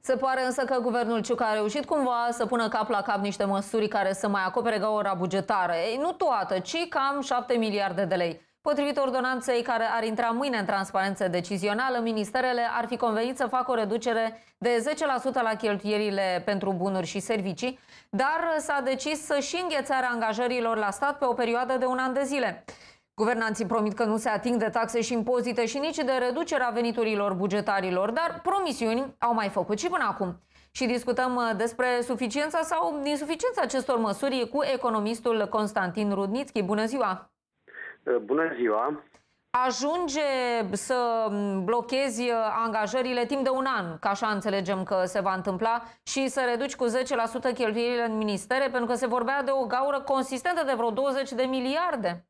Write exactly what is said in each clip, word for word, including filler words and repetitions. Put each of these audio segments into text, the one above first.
Se pare însă că guvernul Ciucă a reușit cumva să pună cap la cap niște măsuri care să mai acopere gaura bugetară. Ei, nu toată, ci cam șapte miliarde de lei. Potrivit ordonanței care ar intra mâine în transparență decizională, ministerele ar fi convenit să facă o reducere de zece la sută la cheltuielile pentru bunuri și servicii, dar s-a decis și înghețarea angajărilor la stat pe o perioadă de un an de zile. Guvernanții promit că nu se ating de taxe și impozite și nici de reducerea veniturilor bugetarilor, dar promisiuni au mai făcut și până acum. Și discutăm despre suficiența sau insuficiența acestor măsuri cu economistul Constantin Rudnițchi. Bună ziua! Bună ziua! Ajunge să blochezi angajările timp de un an, că așa înțelegem că se va întâmpla, și să reduci cu zece la sută cheltuielile în ministere, pentru că se vorbea de o gaură consistentă de vreo douăzeci de miliarde.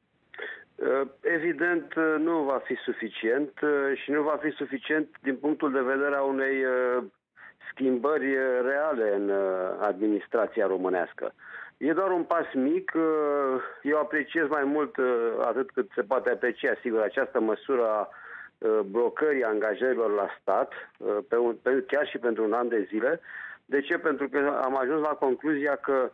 Evident, nu va fi suficient și nu va fi suficient din punctul de vedere a unei schimbări reale în administrația românească. E doar un pas mic. Eu apreciez mai mult, atât cât se poate aprecia, sigur, această măsură a blocării angajărilor la stat, pe un, pe, chiar și pentru un an de zile. De ce? Pentru că am ajuns la concluzia că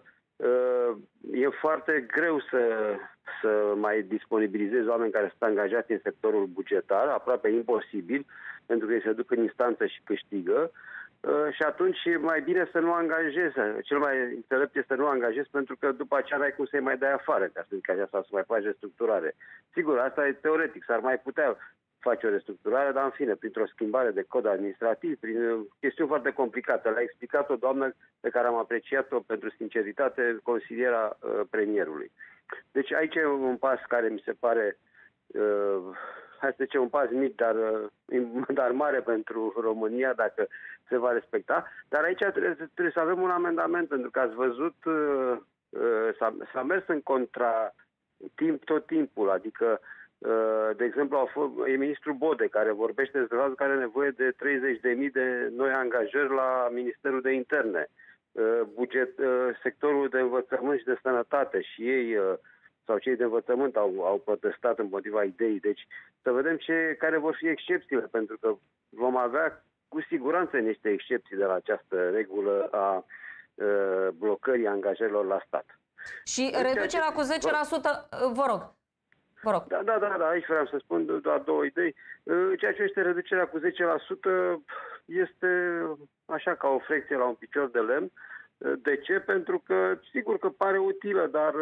e foarte greu să, să mai disponibilizezi oameni care sunt angajați în sectorul bugetar, aproape imposibil, pentru că ei se duc în instanță și câștigă. Și atunci mai bine să nu angajezi. Cel mai înțelept este să nu angajezi, pentru că după aceea n-ai cum să-i mai dai afară, ca să zic așa, sau să mai faci restructurare. Sigur, asta e teoretic, s-ar mai putea face o restructurare, dar în fine, printr-o schimbare de cod administrativ, prin chestiuni foarte complicate. Le-a explicat o doamnă pe care am apreciat-o pentru sinceritate, consiliera uh, premierului. Deci aici e un pas care mi se pare, uh, hai să zicem, un pas mic, dar, uh, dar mare pentru România, dacă se va respecta. Dar aici trebuie, trebuie să avem un amendament, pentru că ați văzut, uh, uh, s-a mers în contra timp tot timpul, adică de exemplu, a fost, e ministrul Bode, care vorbește despre faptul că are nevoie de treizeci de mii de noi angajări la Ministerul de Interne. Buget, sectorul de învățământ și de sănătate, și ei, sau cei de învățământ, au, au protestat împotriva ideii. Deci să vedem ce, care vor fi excepțiile, pentru că vom avea cu siguranță niște excepții de la această regulă a blocării angajărilor la stat. Și reducerea cu zece la sută, vă rog. Vă rog. Da, da, da, da, aici vreau să spun doar două idei. Ceea ce este reducerea cu zece la sută este așa, ca o frecție la un picior de lemn. De ce? Pentru că, sigur că pare utilă, dar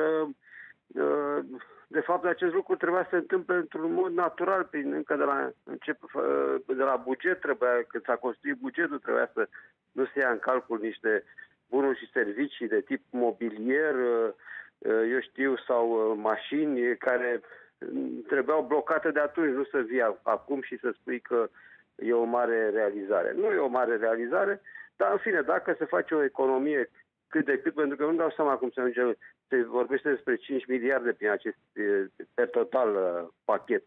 de fapt acest lucru trebuia să se întâmple într-un mod natural, prin, încă de la, încep, de la buget, trebuia, când s-a construit bugetul, trebuia să nu se ia în calcul niște bunuri și servicii de tip mobilier, eu știu, sau mașini care trebuiau blocate de atunci, nu să vii acum și să spui că e o mare realizare. Nu e o mare realizare, dar în fine, dacă se face o economie cât de cât, pentru că nu dau seama cum se ajunge, se vorbește despre cinci miliarde prin acest, per total, pachet.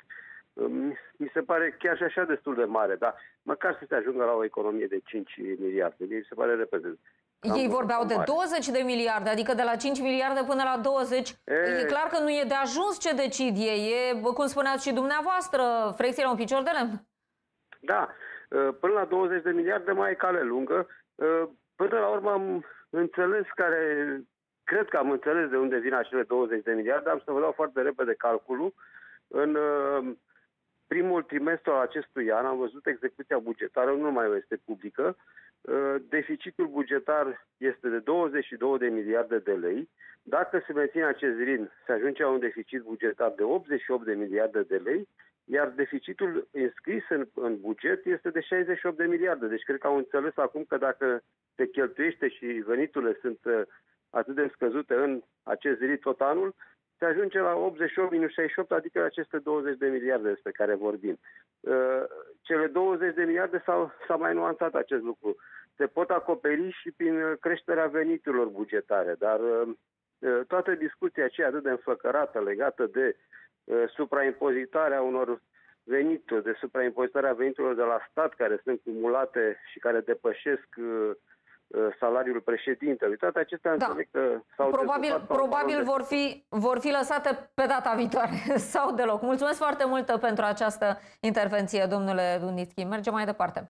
Mi se pare chiar și așa destul de mare, dar măcar să se ajungă la o economie de cinci miliarde. Mi se pare repede. Ei vorbeau de douăzeci de miliarde, adică de la cinci miliarde până la douăzeci. E, e clar că nu e de ajuns ce decid ei. E, cum spuneați și dumneavoastră, frecție la un picior de lemn. Da, până la douăzeci de miliarde mai e cale lungă. Până la urmă am înțeles care, cred că am înțeles de unde vin acele douăzeci de miliarde. Am să vă dau foarte repede calculul. În primul trimestru al acestui an am văzut execuția bugetară, nu mai este publică. Deficitul bugetar este de douăzeci și două de miliarde de lei. Dacă se menține acest ritm, se ajunge la un deficit bugetar de optzeci și opt de miliarde de lei, iar deficitul înscris în, în buget este de șaizeci și opt de miliarde. Deci cred că au înțeles acum că dacă se cheltuiește și veniturile sunt atât de scăzute în acest ritm tot anul, se ajunge la optzeci și opt minus șaizeci și opt, adică aceste douăzeci de miliarde despre care vorbim. Cele douăzeci de miliarde s-a mai nuanțat acest lucru. Se pot acoperi și prin creșterea veniturilor bugetare, dar toată discuția aceea atât de înflăcărată legată de supraimpozitarea unor venituri, de supraimpozitarea veniturilor de la stat care sunt cumulate și care depășesc salariul președintelui. Toate acestea da. înțeleg că s-au Probabil, probabil de... vor, fi, vor fi lăsate pe data viitoare sau deloc. Mulțumesc foarte mult pentru această intervenție, domnule Rudnițchi. Mergem mai departe.